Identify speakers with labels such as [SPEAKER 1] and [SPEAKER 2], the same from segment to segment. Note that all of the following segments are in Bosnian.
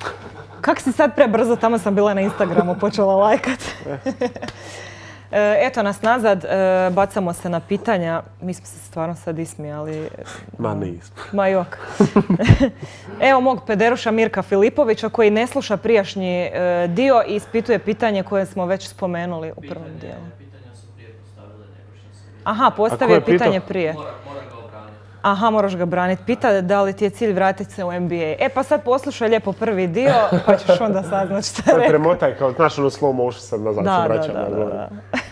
[SPEAKER 1] Kak si sad prebrzo, tamo sam bila na Instagramu, počela lajkat. Eto nas nazad, bacamo se na pitanja. Mi smo se stvarno sad ismijali.
[SPEAKER 2] Ma nismo.
[SPEAKER 1] Ma jok. Evo mog pederuša Mirka Filipovića koji ne sluša prijašnji dio i ispituje pitanje koje smo već spomenuli u prvom dijelu.
[SPEAKER 3] Pitanja su prije postavile nego što sam...
[SPEAKER 1] Aha, postavio je pitanje prije.
[SPEAKER 3] Moram ga obraniti.
[SPEAKER 1] Aha, moraš ga braniti. Pita da li ti je cilj vratiti se u NBA. Pa sad poslušaj lijepo prvi dio, pa ćeš onda saznat šta rekao.
[SPEAKER 2] Premotaj kao, znaš, slow motion sad nazad se vraćam.
[SPEAKER 1] Da.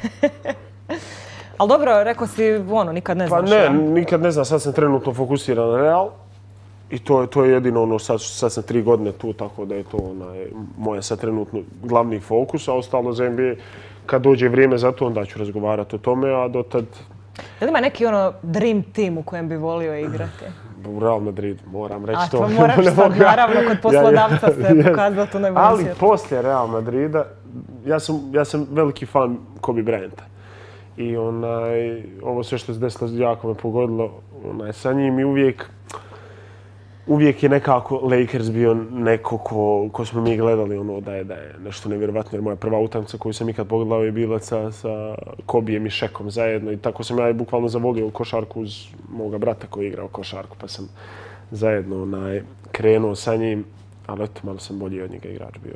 [SPEAKER 1] Ali dobro, rekao si, nikad ne znaš.
[SPEAKER 2] Pa ne, nikad ne znam, sad sam trenutno fokusiran na Real. I to je jedino sad sam 3 godine tu, tako da je to moje sad trenutno glavni fokus, a ostalo za NBA. Kad dođe vrijeme za to, onda ću razgovarati o tome, a dotad...
[SPEAKER 1] Je li ima neki dream team u kojem bi volio igrati?
[SPEAKER 2] U Real Madrid, moram reći to.
[SPEAKER 1] A to moraš sad, naravno, kod poslodavca se pokazati to najbolje
[SPEAKER 2] ali
[SPEAKER 1] svijetu.
[SPEAKER 2] poslije Real Madrida, ja sam veliki fan Kobe Bryanta. I ovo sve što se desilo jako me pogodilo sa njim i uvijek je nekako Lakers bio neko ko smo mi gledali da je nešto nevjerovatno. Jer moja prva utakmica koju sam ikad pogledao je bila sa Kobijem i Šekom zajedno. I tako sam ja bukvalno zavolio košarku uz moga brata koji je igrao košarku. Pa sam zajedno krenuo sa njim. Ali eto, malo sam bolji od njega igrač bio.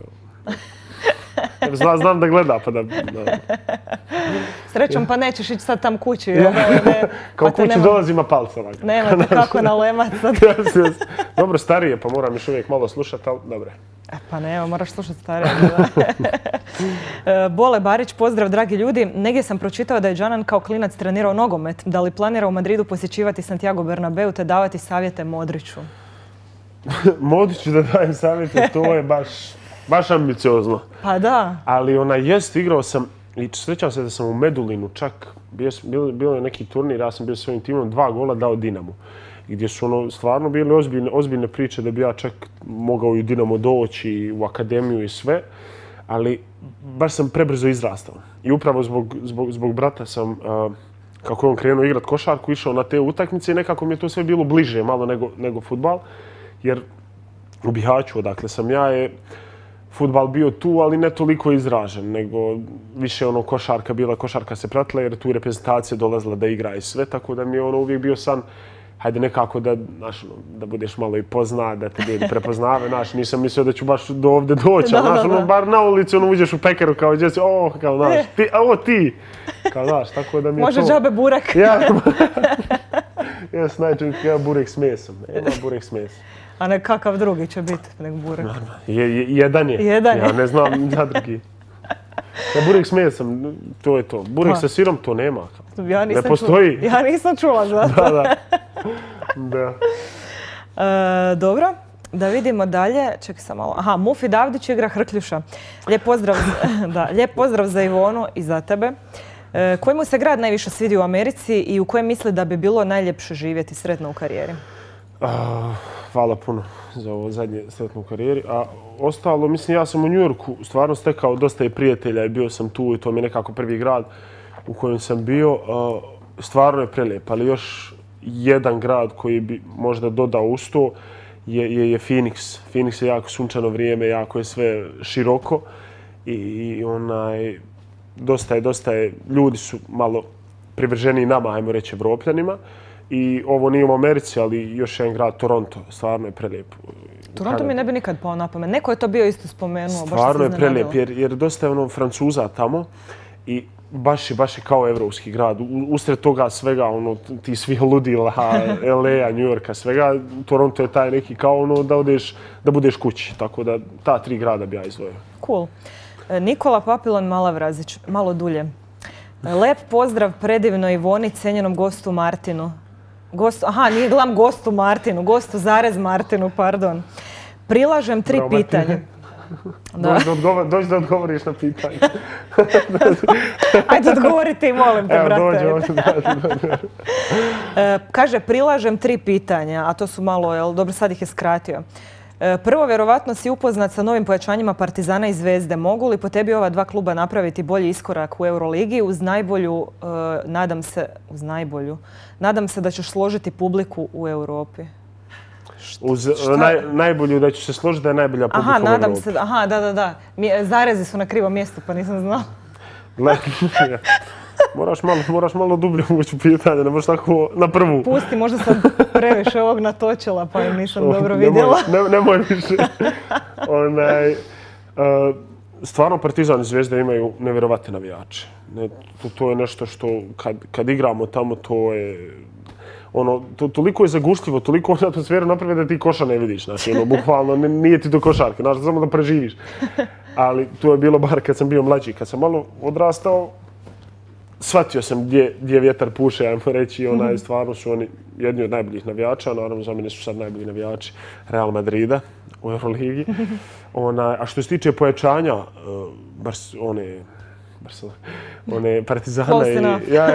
[SPEAKER 2] Znam da gleda, pa da...
[SPEAKER 1] Srećom, pa nećeš ići sad tam kući.
[SPEAKER 2] Kao kući dolazima palca.
[SPEAKER 1] Nema te kako nalemat sad.
[SPEAKER 2] Dobro, starije, pa moram još uvijek malo slušati, ali dobro.
[SPEAKER 1] Pa nema, moraš slušati starije. Bole Barić, pozdrav dragi ljudi. Negdje sam pročitao da je Džanan kao klinac trenirao nogomet. Da li planira u Madridu posjećivati Santiago Bernabeu te davati savjete Modriću?
[SPEAKER 2] Modriću da dajem savjete, to je baš ambiciozno.
[SPEAKER 1] Pa da.
[SPEAKER 2] Ali igrao sam i srećam se da sam u Medulinu čak, bilo je neki turnir, ja sam bio svojim timom, 2 gola dao Dinamu. Gdje su stvarno bile ozbiljne priče da bi ja čak mogao i u Dinamo doći, u akademiju i sve. Ali baš sam prebrzo izrastao. I upravo zbog brata sam, kako je on krenuo igrat košarku, išao na te utakmice i nekako mi je to sve bilo bliže malo nego fudbal. Jer u Bihaću, odakle sam ja, je fudbal bio tu, ali ne toliko izražen, nego više košarka se pratila jer tu reprezentacija dolazila da igra i sve, tako da mi je uvijek bio san, hajde nekako da budeš malo i poznat, da te ljudi prepoznave, nisam mislio da ću baš do ovdje doći, bar na ulici uđeš u pekaru kao gdje si, ti, tako da mi je to...
[SPEAKER 1] Može džabe burek.
[SPEAKER 2] Jes, najčešće ja burek s mesom, ima burek s mesom.
[SPEAKER 1] A ne kakav drugi će biti nego burek?
[SPEAKER 2] Jedan je. Ja ne znam za drugi. Ja burek s mesom, to je to. Burek sa sirom to nema. Ne postoji.
[SPEAKER 1] Ja nisam čula za to.
[SPEAKER 2] Da.
[SPEAKER 1] Dobro, da vidimo dalje. Čekaj sam malo. Aha, Mufi Davdić igra Hrkljuša. Lijep pozdrav za Ivonu i za tebe. Koji mu se grad najviše svidi u Americi i u kojem misli da bi bilo najljepše živjeti sretno u karijeri?
[SPEAKER 2] Hvala puno za ovo zadnje sretno u karijeri. A ostalo, mislim, ja sam u New Yorku stvarno stekao dosta i prijatelja i bio sam tu i to mi je nekako prvi grad u kojem sam bio. Stvarno je prelijep, ali još jedan grad koji bi možda dodao uz to je Phoenix. Phoenix je jako sunčano vrijeme, jako je sve široko i dosta je, ljudi su malo privrženiji nama, ajmo reći, Evropljanima. I ovo nije u Americi, ali još jedan grad, Toronto, stvarno je prelijep.
[SPEAKER 1] Toronto mi ne bi nikad pao na pamet. Neko je to bio isto spomenuo.
[SPEAKER 2] Stvarno je prelijep, jer dosta je Francuza tamo i baš je kao evropski grad. Usred toga svega, ti svi ludila, LA, New Yorka, svega, Toronto je taj neki kao da budeš kući. Tako da ta 3 grada bi ja izdvojio.
[SPEAKER 1] Cool. Nikola Papilon Malavrazić, malo dulje. Lep pozdrav predivnoj Ivoni, cijenjenom gostu Martinu. Nije glam gostu Martinu, gostu zarez Martinu, pardon. Prilažem 3 pitanja.
[SPEAKER 2] Dođi da odgovoriš na pitanje.
[SPEAKER 1] Ajde odgovorite i molim te, brate. Kaže, prilažem 3 pitanja, a to su malo, dobro sad ih je skratio. Prvo, vjerovatno si upoznat sa novim pojačanjima Partizana i Zvezde. Mogu li po tebi ova 2 kluba napraviti bolji iskorak u Euroligi uz najbolju, nadam se da ćeš složiti publiku u Europi?
[SPEAKER 2] Uz najbolju, da ću se složiti da je najbolja publika u
[SPEAKER 1] Aha,
[SPEAKER 2] Evropi.
[SPEAKER 1] nadam se. Aha, da. Zarezi su na krivom mjestu, pa nisam znala.
[SPEAKER 2] Moraš malo dublje ući u pitanje, ne možeš tako na prvu.
[SPEAKER 1] Pusti, možda sam previše ovog natočila, pa im nisam dobro vidjela.
[SPEAKER 2] Nemoj više. Stvarno Partizan i Zvezda imaju nevjerovatne navijače. To je nešto što kad igramo tamo, to je... toliko je zagušljivo, toliko atmosfera napravi da ti koša ne vidiš. Znači, bukvalno, nije ti do košarke, znači, samo da preživiš. Ali to je bilo bar kad sam bio mlađi. Kad sam malo odrastao, shvatio sam gdje vjetar puše, ajmo reći, stvarno su oni jedni od najboljih navijača, naravno za mene su sad najbolji navijači Real Madrida u Euroligi. A što se tiče pojačanja, one Partizana i...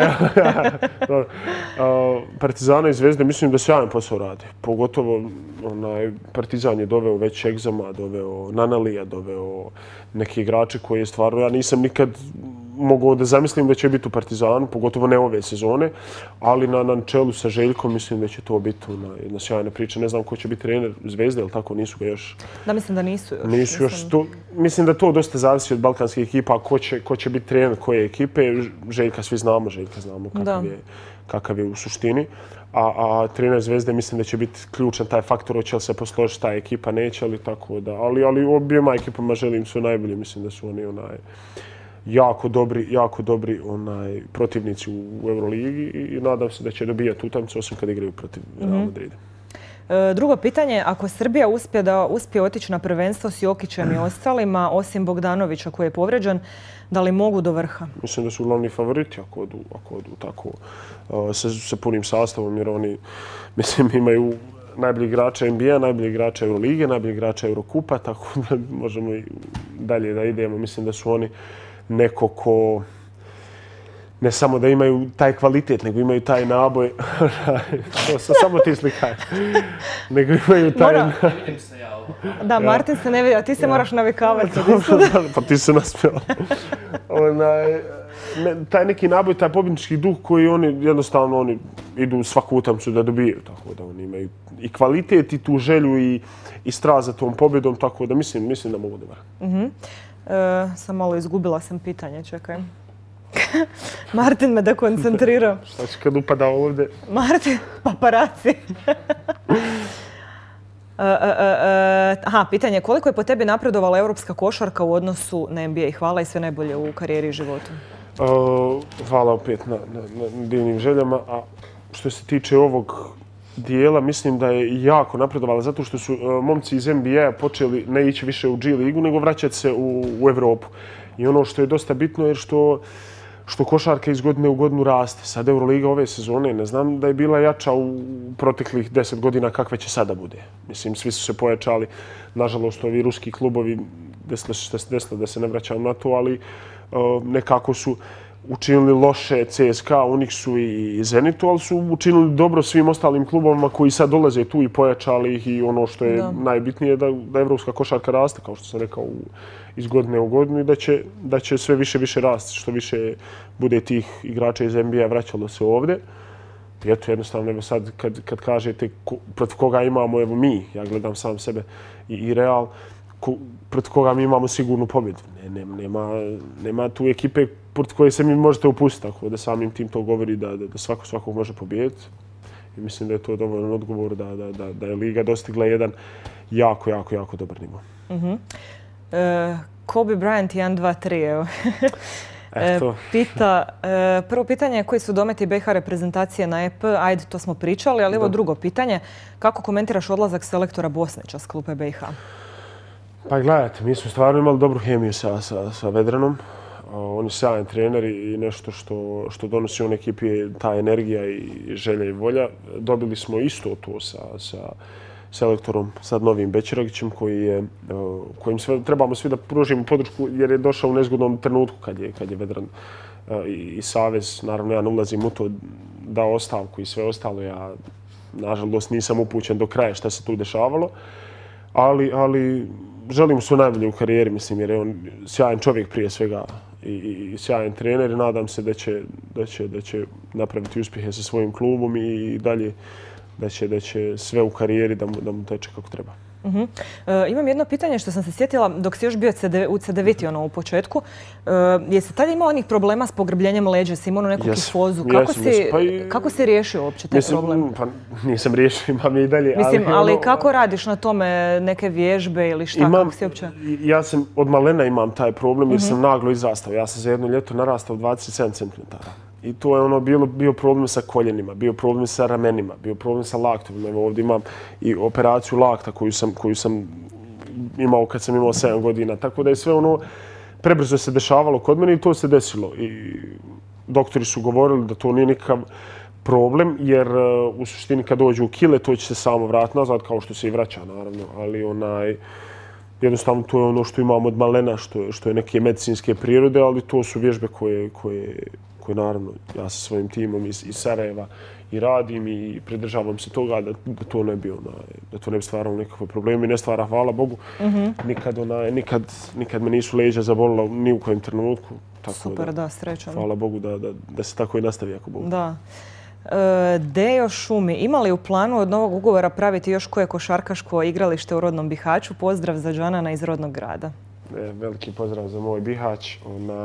[SPEAKER 2] Partizana i Zvezde mislim da sjajan posao rade. Pogotovo Partizan je doveo već Egzama, doveo Nanalija, doveo neke igrače koje stvarno ja nisam nikad mogao da zamislim da će biti u Partizanu, pogotovo ne ove sezone, ali na čelu sa Željkom mislim da će to biti jedna sjajna priča. Ne znam ko će biti trener Zvezde, ali tako nisu ga još...
[SPEAKER 1] Da, mislim da nisu još.
[SPEAKER 2] Nisu još. Mislim da to dosta zavisi od balkanskih ekipa, ko će biti trener koje ekipe. Željka svi znamo, kakav je u suštini. A trener Zvezde mislim da će biti ključan taj faktor, hoće li se posložiti ta ekipa, neće li, tako da. Ali objema ekipama želim su najbolji, mislim da su oni jako dobri protivnici u Euroligi i nadam se da će dobijati utakmicu, osim kad igraju protiv Real Madrida.
[SPEAKER 1] Drugo pitanje, ako Srbija uspije otići na prvenstvo s Jokićem i ostalima, osim Bogdanovića koji je povrijeđen, da li mogu do vrha?
[SPEAKER 2] Mislim da su glavni favoriti ako odu tako sa punim sastavom, jer oni imaju najbolji igrača NBA, najbolji igrača Eurolige, najbolji igrača Eurokupa, tako da možemo i dalje da idemo. Mislim da su oni neko ko ne samo da imaju taj kvalitet, nego imaju taj naboj. To su samo ti slikaj. Nego imaju taj...
[SPEAKER 3] Vidim se ja ovo.
[SPEAKER 1] Da, Martin se ne vidi, a ti se moraš navikavati.
[SPEAKER 2] Pa ti se naspjela. Taj neki naboj, taj pobjednički duh koji oni jednostavno idu svaku utakmicu da dobiju. Tako da oni imaju i kvalitet i tu želju i strast za tom pobjedom, tako da mislim da mogu da vrati.
[SPEAKER 1] Sam malo izgubila sam pitanje, čekaj. Martin me dekoncentrirao.
[SPEAKER 2] Šta će kad upada ovdje?
[SPEAKER 1] Martin, paparaci. Aha, pitanje. Koliko je po tebi napredovala europska košarka u odnosu na NBA? Hvala i sve najbolje u karijeri i životu.
[SPEAKER 2] Hvala opet na divnim željama. A što se tiče ovog dijela, mislim da je jako napredovala zato što su momci iz NBA počeli ne ići više u G ligu, nego vraćati se u Evropu. I ono što je dosta bitno je što košarka iz godine u godinu raste. Sad Euroliga ove sezone, ne znam da je bila jača u proteklih 10 godina kakve će sada bude. Mislim, svi su se pojačali. Nažalost, ovi ruski klubovi, desilo da se ne vraćam na to, ali nekako su učinili loše CSKA, Unixu i Zenitu, ali su učinili dobro svim ostalim klubovima koji sad dolaze tu i pojačali ih i ono što je najbitnije da evropska košarka raste, kao što sam rekao, iz godine u godinu i da će sve više rasti, što više bude tih igrača iz NBA vraćalo se ovdje. I eto, jednostavno, evo sad kad kažete protiv koga imamo, evo mi, ja gledam sam sebe i Real, protiv koga mi imamo sigurnu pobjedu. Nema tu ekipe protiv koje se mi možete upustiti, tako da samim tim to govori da svako može pobijediti. I mislim da je to dovoljno odgovor da je Liga dostigla jedan jako dobar nivo.
[SPEAKER 1] Kobe Bryant 1, 2, 3, pita, prvo pitanje je koji su dometi BiH reprezentacije na EP, ajde to smo pričali, ali evo drugo pitanje, kako komentiraš odlazak selektora Bosnića s klupe BiH?
[SPEAKER 2] Pa gledajte, mi smo stvarno imali dobru hemiju sa Vedranom. On je sjajan trener i nešto što donosi on ekipi je ta energija i želja i volja. Dobili smo isto to sa selektorom, sad novim Bećiragićem, kojim trebamo svi da pružimo podršku jer je došao u nezgodnom trenutku kad je Vedran i Savez, naravno ja ne ulazim u to, dao ostavku i sve ostalo. Ja, nažalost, nisam upućen do kraja šta se tu dešavalo, ali želim sve najbolje u karijeri, mislim, jer je on sjajan čovjek prije svega i sjajan trener i nadam se da će napraviti uspjehe sa svojim klubom i dalje da će sve u karijeri da mu teče kako treba.
[SPEAKER 1] Imam jedno pitanje što sam se sjetila dok si još bio u Cedeviti u početku. Jesi tada imao onih problema s pogrbljenjem leđa, si imao neku kifozu? Kako si riješio uopće taj problem?
[SPEAKER 2] Pa nisam riješio, imam i dalje.
[SPEAKER 1] Ali kako radiš na tome, neke vježbe ili šta? Kako si uopće?
[SPEAKER 2] Ja sam od malena imam taj problem jer sam naglo izrastao. Ja sam za jedno ljeto narastao 27 cm. I to je bio problem sa koljenima, bio problem sa ramenima, bio problem sa laktovima. Evo ovdje imam i operaciju lakta koju sam imao kad sam imao 7 godina. Tako da je sve prebrzo se dešavalo kod mene i to se desilo. I doktori su govorili da to nije nikakav problem jer u suštini kad dođu u kile to će se samo vratiti nazad kao što se i vraća naravno. Ali jednostavno to je ono što imam od malena, što je neke medicinske prirode, ali to su vježbe koje naravno ja sa svojim timom iz Sarajeva i radim i pridržavam se toga da to ne bi stvaralo nekakve probleme i ne stvara, hvala Bogu. Nikad me nisu leđa zabolila ni u kojem trenutku.
[SPEAKER 1] Super, da, srećom.
[SPEAKER 2] Hvala Bogu da se tako i nastavi ako Bogu.
[SPEAKER 1] Da. Dejo Šumi, ima li u planu od novog ugovora praviti još koje košarkaško igralište u rodnom Bihaću? Pozdrav za Džanana iz rodnog grada.
[SPEAKER 2] Veliki pozdrav za moj Bihać.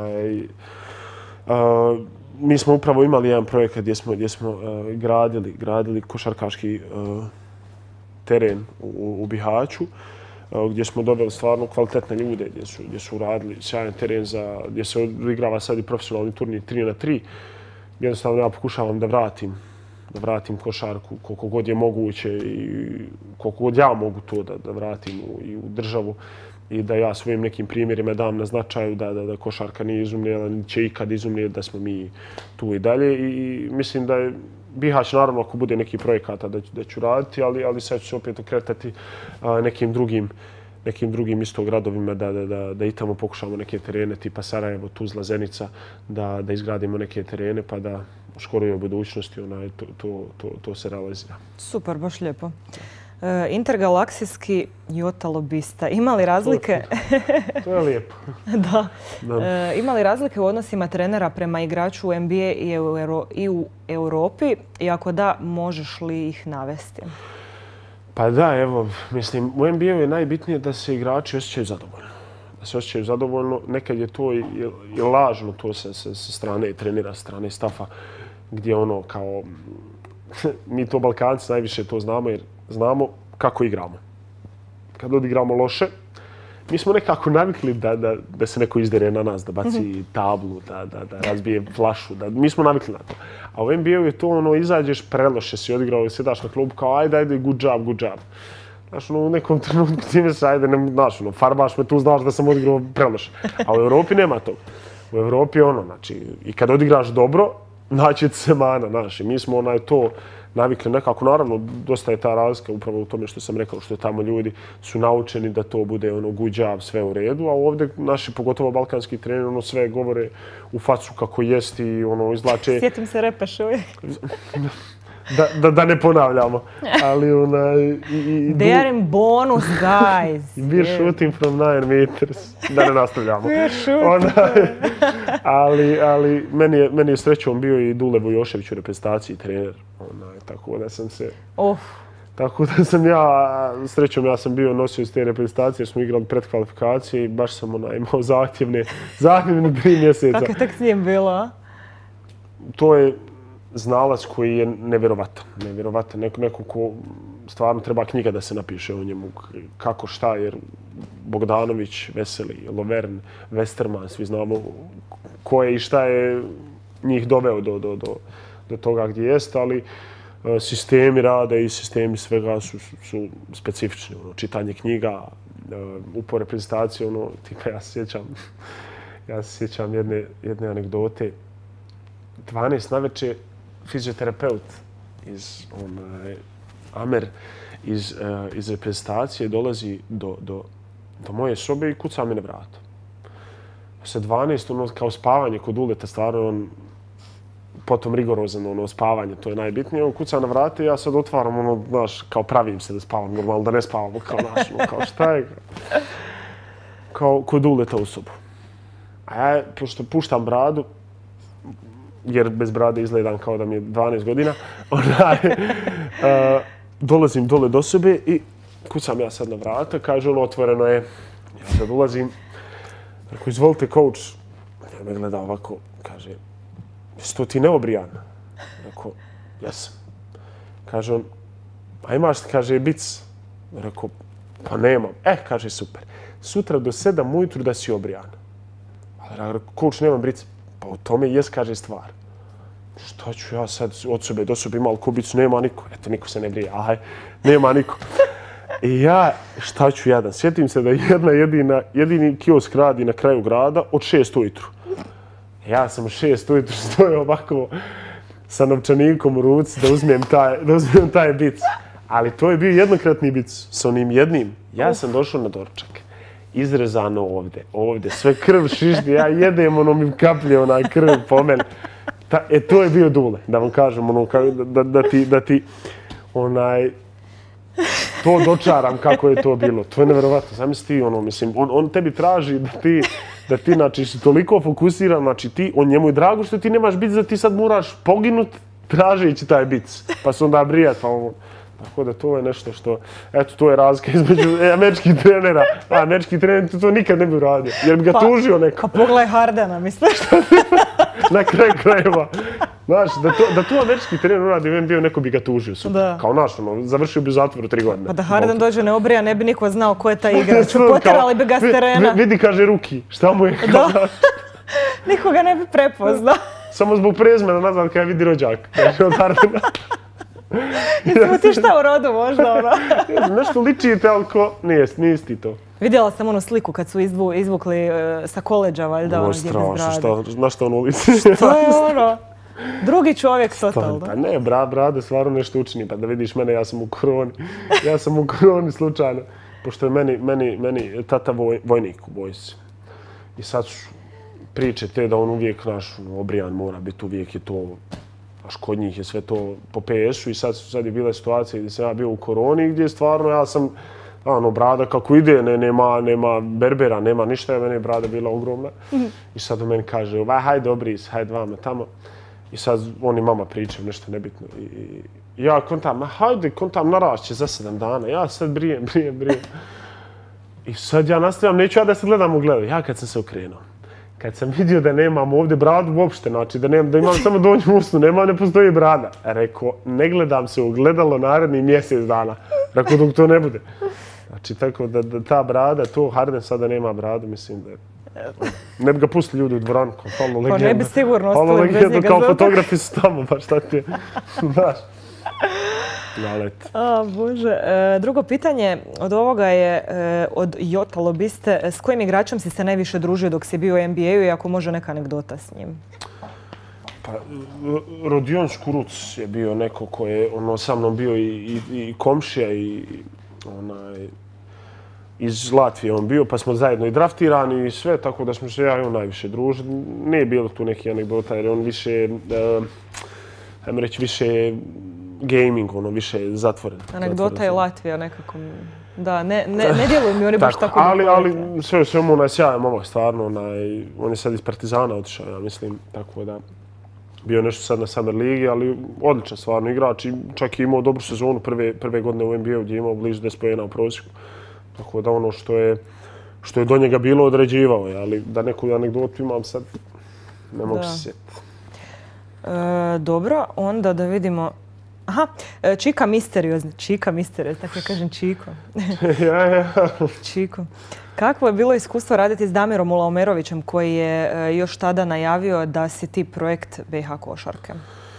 [SPEAKER 2] Mi smo upravo imali jedan projekat gdje smo gradili košarkaški teren u Bihaću, gdje smo dobili stvarno kvalitetne ljude, gdje su radili sjajan teren gdje se odigrava sad i profesionalni turnir 3-3. Jednostavno ja pokušavam da vratim košarku koliko god je moguće i koliko god ja mogu to da vratim i u državu. I da ja svojim nekim primjerima dam na značaju da košarka nije izumljena, ni će ikad izumljeti, da smo mi tu i dalje. I mislim da je Bihać, naravno, ako bude neki projekata da ću raditi, ali sad ću se opet okretati nekim drugim isto gradovima, da i tamo pokušamo neke terene tipa Sarajevo, Tuzla, Zenica, da izgradimo neke terene pa da u skoroj budućnosti to se realizira.
[SPEAKER 1] Super, baš lijepo. Intergalaksijski Jota lobista. Ima li razlike?
[SPEAKER 2] To je lijepo.
[SPEAKER 1] Da. Ima li razlike u odnosima trenera prema igraču u NBA i u Europi? I ako da, možeš li ih navesti?
[SPEAKER 2] Pa da, evo, mislim, u NBA je najbitnije da se igrači osjećaju zadovoljno. Da se osjećaju zadovoljno. Nekad je to i lažno to sa strane trenera, sa strane stafa, gdje kao mi to Balkanci najviše to znamo jer znamo kako igramo. Kad odigramo loše, mi smo nekako navikli da se neko izdere na nas, da baci tablu, da razbije flašu. Mi smo navikli na to. A u NBA-u je to izađeš preloše, si odigrao i sjedaš na klubu kao ajde, good job. Znaš, u nekom trenutku ti mi se farbaš me tu, znaš da sam odigrao preloše. A u Europi nema toga. U Europi znači, i kad odigraš dobro, naći se mana, znaš. I mi smo to navikli nekako, naravno, dosta je ta razlika upravo u tome što sam rekao, što tamo ljudi su naučeni da to bude good job, sve u redu, a ovdje naši, pogotovo balkanski treneri, sve govore u facu kako jest i izvlače...
[SPEAKER 1] Sjetim se Repeša uvijek.
[SPEAKER 2] Da ne ponavljamo, ali
[SPEAKER 1] They are in bonus, guys.
[SPEAKER 2] We're shooting from 9 meters. Da ne nastavljamo.
[SPEAKER 1] We're shooting.
[SPEAKER 2] Ali meni je srećom bio i Dule Vujošević u reprezentaciji trener. Tako da sam srećom ja sam bio nosio iz te reprezentacije jer smo igrali predkvalifikacije i baš sam imao zahtjevne 3 mjeseca.
[SPEAKER 1] Kako je tek s njim bilo?
[SPEAKER 2] To je znalac koji je nevjerovatan. Neko ko stvarno treba knjiga da se napiše o njemu. Kako šta, jer Bogdanović, Veseli, Lovern, Westerman, svi znamo ko je i šta je njih doveo do toga gdje jest, ali sistemi rada i sistemi svega su specifični. Čitanje knjiga, upor reprezentacije, tipa ja se sjećam jedne anegdote. 12 navečer fizioterapeut iz Amer iz reprezentacije dolazi do moje sobe i kuca mi na vrata. Posle 12, kao spavanje kod Uleta, stvarno potom rigorozan spavanje, to je najbitnije. On kuca na vrata i ja sad otvaram, kao pravim se da spavam, normalno da ne spavam, kao šta je? Kao kod Uleta u sobu. A ja, pošto puštam bradu, jer bez brade izgledam kao da mi je 12 godina. Dolazim dole do sebe i kucam ja sad na vrata, kaže on otvoreno je. Ja sad ulazim, rekao izvolite coach. Ja me gleda ovako, kaže jesi to ti neobrijan? Rekao jesam. Kaže on, a imaš, kaže, bic? Rekao, pa nemam. Kaže, super. Sutra do 7 ujutru da si obrijan. Ali rekao, coach, nemam bric. Pa u tome jes, kaže, stvar. Šta ću ja sad od sebe do sebe imao kubicu? Nema niko. Eto, niko se ne brije. Nema niko. I ja, šta ću jadan? Sjetim se da jedini kiosk radi na kraju grada od 6 ujutru. Ja sam 6 ujutru stojao ovako sa novčanikom u ruci da uzmem taj bic. Ali to je bio jednokratni bic s onim jednim. Ja sam došao na doručak. Izrezano ovdje. Sve krv šišti. Ja jedem, mi kaplje onaj krv po meni. To je bio Dule, da vam kažem, da ti to dočaram kako je to bilo. To je nevjerovatno. Zamisli, mislim, on tebi traži da ti, znači, si toliko fokusiran, znači on njemu je drago što ti nemaš bic, da ti sad moraš poginut tražeći taj bic. Pa se onda brijat, pa ovo. Tako da to je nešto što, eto, to je razlika između američkih trenera. Američki trener to nikad ne bi uradio, jer bi ga tužio neko.
[SPEAKER 1] Pa pogledaj Hardena, misliš?
[SPEAKER 2] Na kraju krajeva. Znaš, da to američki trener uradi u NBA, neko bi ga tužio. Kao naš, završio bi u zatvoru 3 godine.
[SPEAKER 1] Pa da Harden dođe neobrijan, ne bi niko znao ko je taj igrač. Potjerali bi ga s terena.
[SPEAKER 2] Vidi, kaže, ruki. Šta mu je?
[SPEAKER 1] Nikoga ne bi prepoznao.
[SPEAKER 2] Samo zbog prezmena nazad kada vidi rođak. Kaže od Hardena.
[SPEAKER 1] Jesi ti šta u rodu možda, ono?
[SPEAKER 2] Nešto ličite, ali ko nisi ti to.
[SPEAKER 1] Vidjela sam onu sliku kad su izvukli sa koleđa, valjda, ono gdje bez brade.
[SPEAKER 2] Na što ono liči?
[SPEAKER 1] Što je ono? Drugi čovjek totalno.
[SPEAKER 2] Pa ne, brade stvarno nešto učini. Pa da vidiš mene, ja sam u koroni. Ja sam u koroni slučajno. Pošto je meni tata vojnik u vojsci. I sad su priče te da on uvijek naš obrijan mora biti, uvijek je to. Až kod njih je sve to po PS-u i sad je bila situacija gdje sam ja bio u koroni gdje stvarno ja sam, brada kako ide, nema berbera, nema ništa, meni je brada bila ogromna. I sad on meni kaže, hajde obris, hajde vama tamo. I sad oni mama pričaju nešto nebitno. I ja kontam narašće za 7 dana, ja sad brijem. I sad ja nastavljam, neću ja da se gledam u gledu. Ja kad sam se okrenuo, kad sam vidio da nemam ovdje bradu uopšte, znači da imam samo donju usnu, ne postoji brada. Rekao, ne gledam se u gledalo narednih mjesec dana. Rekao, dok to ne bude. Znači, tako da ta brada, to Harden sada nema bradu, mislim da ne bi ga pustili ljudi u dvoranu, kao falno legenda.
[SPEAKER 1] Pa ne bi sigurno ostali bez njega.
[SPEAKER 2] Kao fotografi su tamo, pa šta ti je, znaš.
[SPEAKER 1] Bože. Drugo pitanje od ovoga je od Jota Lobiste. S kojim igračem si se najviše družio dok si bio u NBA-u i ako može neka anegdota s njim?
[SPEAKER 2] Pa, Rodion Škuruc je bio neko ko je sa mnom bio i komšija i iz Latvije on bio, pa smo zajedno i draftirani i sve, tako da smo se ja i on najviše družili. Nije bilo tu neki anegdota jer on više, ajmo reći, više gaming, više zatvoren.
[SPEAKER 1] Anegdota je Latvija nekako. Da, ne djeluju mi oni baš tako.
[SPEAKER 2] Ali sve mu onaj sjajan momak, stvarno. On je sad iz Partizana otišao, ja mislim, tako da bio nešto sad na Summer Ligi, ali odličan stvarno igrač i čak je imao dobru sezonu prve godine u NBA-u gdje je imao blizu 10 poena u prosjeku. Tako da ono što je do njega bilo određivao, ali da neku anegdotu imam sad, ne mogu se sjetiti.
[SPEAKER 1] Dobro, onda da vidimo. Aha, Čika misteriozni, tako ja kažem Čiko. Čiko. Kakvo je bilo iskustvo raditi s Damirom Ulaomerovićem koji je još tada najavio da si ti projekt BiH košarke?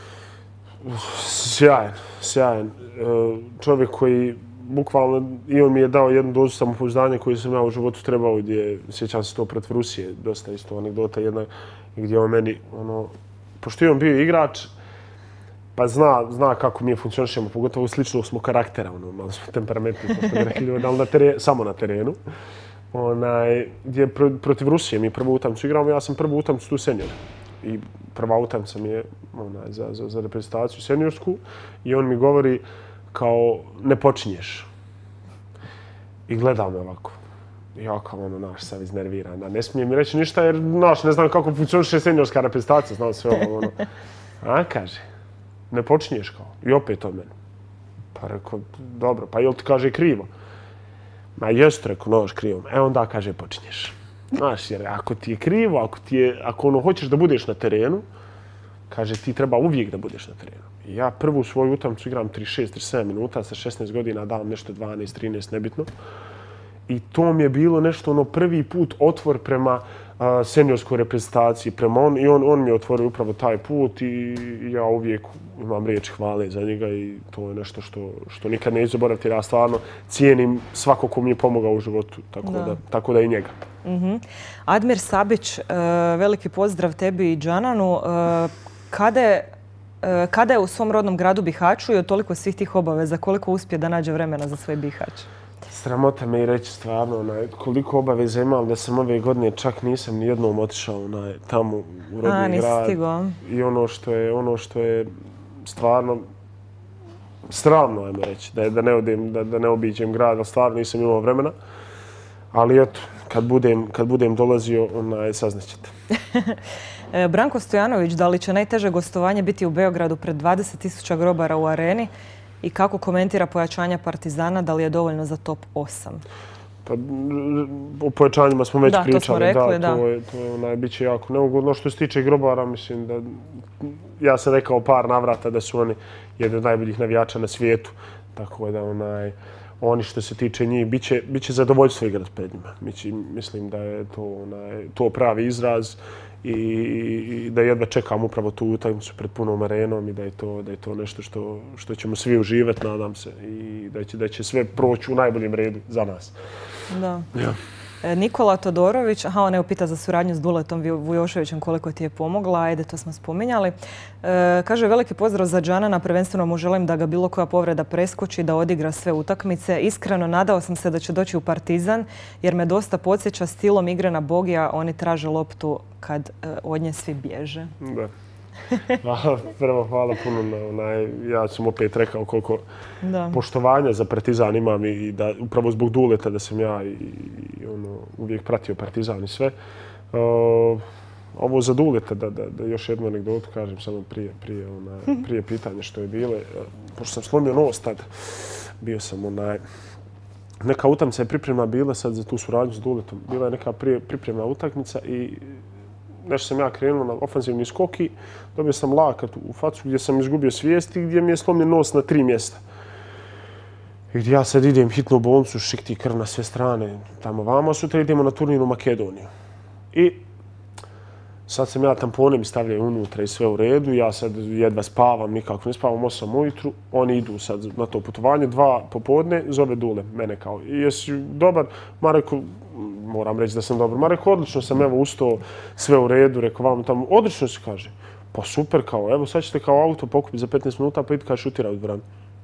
[SPEAKER 1] Sjajan.
[SPEAKER 2] Čovjek koji bukvalno, i on mi je dao jednu dozu samopouzdanja koju sam ja u životu trebao, gdje, sjećam se to protiv Rusije, dosta isto anegdota jedna, gdje on meni, pošto je on bio igrač, pa zna kako mi funkcionišemo, pogotovo sličnog smo karaktera, malo smo temperamentni, ali samo na terenu. Gdje protiv Rusije mi prvu utakmicu igramo, ja sam prvu utakmicu tu senior. I prva utakmica mi je za reprezentaciju seniorsku i on mi govori kao ne počinješ. I gleda me ovako. Ja kao ono, naš, sad iznerviran, da ne smije mi reći ništa jer, naš, ne znam kako funkcioniše seniorska reprezentacija, znam sve ovo, ono. A, kaže, ne počinješ kao, i opet od mene. Pa rekao, dobro, pa jel ti kaže krivo? Ma jest, rekao, noš krivo. Onda kaže, počinješ. Znaš, jer ako ti je krivo, ako ono hoćeš da budeš na terenu, kaže, ti treba uvijek da budeš na terenu. I ja prvu svoju utakmicu igram 36-37 minuta, sa 16 godina dam nešto 12-13, nebitno. I to mi je bilo nešto ono prvi put otvor prema seniorskoj reprezentaciji, prema on mi je otvorio upravo taj put i ja uvijek imam riječ hvale za njega i to je nešto što nikad neću zaboraviti jer ja stvarno cijenim svako ko mi je pomogao u životu, tako da i njega.
[SPEAKER 1] Admir Sabić, veliki pozdrav tebi i Džananu. Kada je u svom rodnom gradu Bihaću i od toliko svih tih obaveza, koliko uspije da nađe vremena za svoj Bihać?
[SPEAKER 2] Sramota me i reći stvarno koliko obaveza imam da sam ove godine čak nisam ni jednom otišao tamo u rodni grad.
[SPEAKER 1] Stigao.
[SPEAKER 2] I ono što je stvarno sramno, ajmo reći, da ne odem, da ne obiđem grad, ali stvarno nisam imao vremena. Ali eto, kad budem dolazio, saznaćete.
[SPEAKER 1] Branko Stojanović, da li će najteže gostovanje biti u Beogradu pred 20.000 grobara u areni? I kako komentira pojačanja Partizana, da li je dovoljno za top 8?
[SPEAKER 2] Pa, o pojačanjima smo već pričali.
[SPEAKER 1] To smo rekli, da.
[SPEAKER 2] To je bit će jako neugodno. Što se tiče grobara, mislim da... Ja sam rekao par navrata da su oni jedni od najboljih navijača na svijetu. Tako da oni što se tiče njih, bit će zadovoljstvo igrati pred njima. Mislim da je to pravi izraz i da jedva čekam upravo tu utakmicu pred punom arenom i da je to nešto što ćemo svi uživati, nadam se, i da će sve proći u najboljem redu za nas.
[SPEAKER 1] Da. Ja. Nikola Todorović, on evo pita za suradnju s Duletom Vujoševićem koliko ti je pomogla, ajde, to smo spominjali. Kaže, veliki pozdrav za Džanana, prvenstveno mu želim da ga bilo koja povreda preskoči, da odigra sve utakmice. Iskreno, nadao sam se da će doći u Partizan, jer me dosta podsjeća stilom igre na Bogija, oni traže loptu kad od nje svi bježe.
[SPEAKER 2] Da. Prvo, hvala puno. Ja sam opet rekao koliko poštovanja za Partizan imam i da upravo zbog Duleta da sam ja uvijek pratio Partizan i sve. Ovo za Duleta, da još jednu anegdotu kažem samo prije pitanja što je bilo. Pošto sam slomio nos tad, bio sam neka utakmica je pripremna bila sad za tu suradnju s Duletom. Bila je neka pripremna utakmica i nešto sam ja krenuo na ofanzivni skok i dobio sam lakat u facu gdje sam izgubio svijest i gdje mi je slomljen nos na 3 mjesta. I gdje ja sad idem hitno u bolnicu, šikti krv na sve strane, tamo vamo, sutra idemo na turnir u Makedoniju. I sad sam ja tampone mi stavljaju unutra i sve u redu, ja sad jedva spavam, nikako ne spavam, 8 ujutru, oni idu sad na to putovanje, 2 popodne, zove Dule, mene kao, jesi dobar? Ma rekao, moram reći da sam dobar. Ma rekao, odlično sam, evo, ustao, sve u redu, rekao, vam tamo, odlično se kaže. Pa super, kao, evo, sad ćete kao auto pokupiti za 15 minuta, pa idite kao šutira u dvoranu.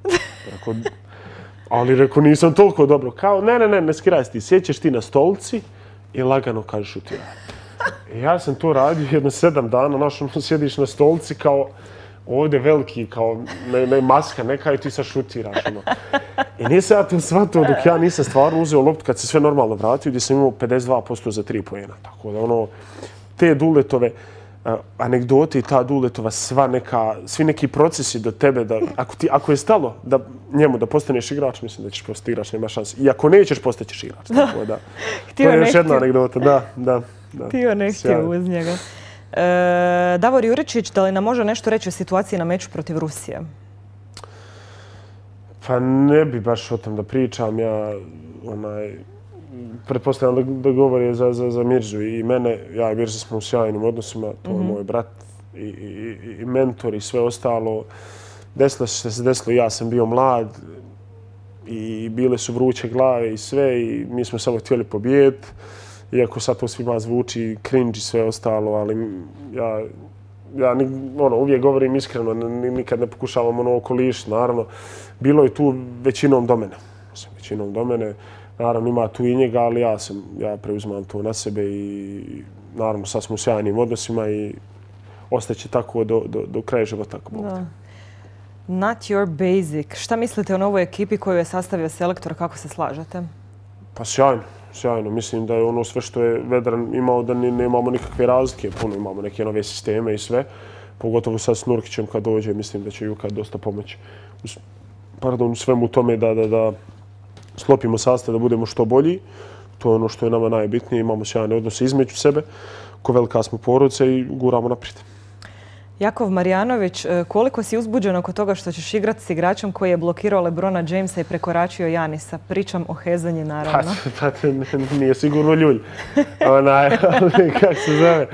[SPEAKER 2] Ali rekao, nisam toliko dobro. Kao, ne skiraj se ti, sjećeš ti na stolci i lagano kaže šutira. I ja sam to radio jedno 7 dana, sjediš na stolci kao ovdje veliki, kao maska neka i ti sad šutiraš. I nisam ja to shvatio dok ja nisam stvarno uzeo loptu kad se sve normalno vratio gdje sam imao 52% za 3 poena. Tako da te Duletove anegdote i ta Duletova svi neki procesi do tebe, da ako je stalo da njemu da postaneš igrač, mislim da ćeš postati igrač, nema šanse. I ako nećeš, postaćeš igrač. Tako da, to je još jedna anegdota, da.
[SPEAKER 1] Htio ne htio uz njega. Davor Juričić, da li nam može nešto reći o situaciji na meču protiv Rusije?
[SPEAKER 2] Pa ne bi baš o tom da pričam. Ja pretpostavljam da govori za Mirzu i mene. Ja i Mirza smo u sjajnim odnosima. To je moj brat i mentor i sve ostalo. Desilo što se desilo. Ja sam bio mlad i bile su vruće glave i sve i mi smo samo htjeli pobijediti. Iako sad to svima zvuči cringe i sve ostalo, ali ja uvijek govorim iskreno, nikad ne pokušavam okolišiti, naravno. Bilo je tu većinom do mene. Naravno ima tu i njega, ali ja preuzimam to na sebe i naravno sad smo u sjajnim odnosima i ostaće tako do kraja života.
[SPEAKER 1] Not your basic. Šta mislite o novoj ekipi koju je sastavio selektor, kako se slažete?
[SPEAKER 2] Pa sjajno. sjajno. Mislim da je ono sve što je Vedran imao da nemamo nikakve razlike. Puno imamo neke nove sisteme i sve. Pogotovo sad s Nurkićem kad dođe, mislim da će Juka dosta pomoći u svemu tome da sklopimo sastav, da budemo što bolji. To je ono što je nama najbitnije. Imamo sjajne odnose između sebe. Ko velika smo porodica i guramo naprijed.
[SPEAKER 1] Jakov Marjanović, koliko si uzbuđen oko toga što ćeš igrati s igračem koji je blokirao LeBrona Jamesa i prekoračio Janisa? Pričam o Hezonji, naravno.
[SPEAKER 2] Pa nije sigurno ljulj. Kako se zove?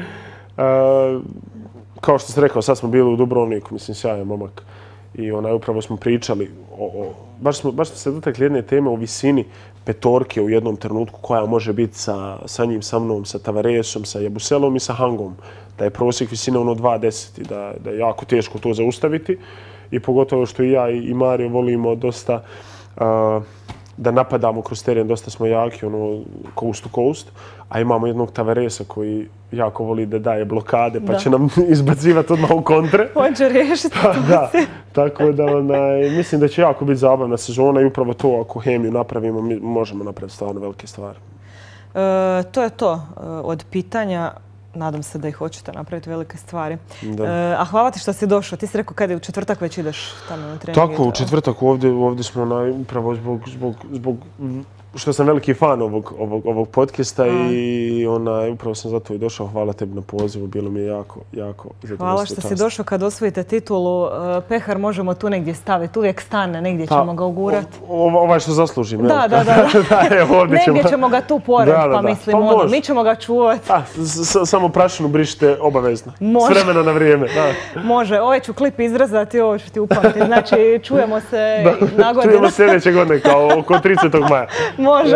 [SPEAKER 2] Kao što ste rekao, sad smo bili u Dubrovniku, mislim, sjajan momak. I upravo smo pričali baš smo se dotakli jedne teme o visini petorke u jednom trenutku koja može biti sa njim, sa mnom, sa Tavaresom, sa Jabuselom i sa Hangom. Da je prosjek visine 2.10 i da je jako teško to zaustaviti. I pogotovo što i ja i Mario volimo dosta da napadamo kroz teren, dosta smo jaki, coast to coast. A imamo jednog Tavaresa koji jako voli da daje blokade, pa će nam izbacivati odmah u kontre.
[SPEAKER 1] On će riješiti
[SPEAKER 2] to. Tako da mislim da će jako biti zabavna sezona i upravo to ako hemiju napravimo, mi možemo napraviti stvarno velike stvari.
[SPEAKER 1] To je to od pitanja. Nadam se da ih hoćete napraviti velike stvari. A hvala ti što si došao. Ti si rekao kada je u četvrtak već ideš tamo na trening.
[SPEAKER 2] Tako, u četvrtak ovdje smo upravo zbog što sam veliki fan ovog podcasta i upravo sam zato i došao. Hvala tebi na pozivu, bilo mi je jako zadovoljstvo.
[SPEAKER 1] Hvala što si došao. Kad osvojite titulu, pehar možemo tu negdje staviti. Uvijek stane, negdje ćemo ga ugurati.
[SPEAKER 2] Ovaj što zaslužim.
[SPEAKER 1] Da. Negdje ćemo ga tu pored, pa mislim, mi ćemo ga čuvati.
[SPEAKER 2] Samo prašinu brišite obavezno. S vremena na vrijeme.
[SPEAKER 1] Može, ovaj ću klip izrazati i ovo ću ti upamtiti. Znači, čujemo se na godinu.
[SPEAKER 2] Čujemo sljedeće godine, kao oko 30. maja.
[SPEAKER 1] Može.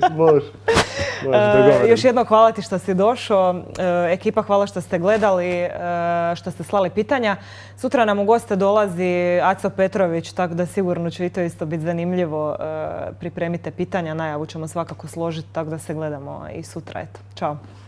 [SPEAKER 2] Može.
[SPEAKER 1] Još jedno hvala ti što si došao. Ekipa, hvala što ste gledali, što ste slali pitanja. Sutra nam u goste dolazi Aco Petrović, tako da sigurno će i to isto biti zanimljivo. Pripremite pitanja, najavu ćemo svakako složiti, tako da se gledamo i sutra. Eto, čao.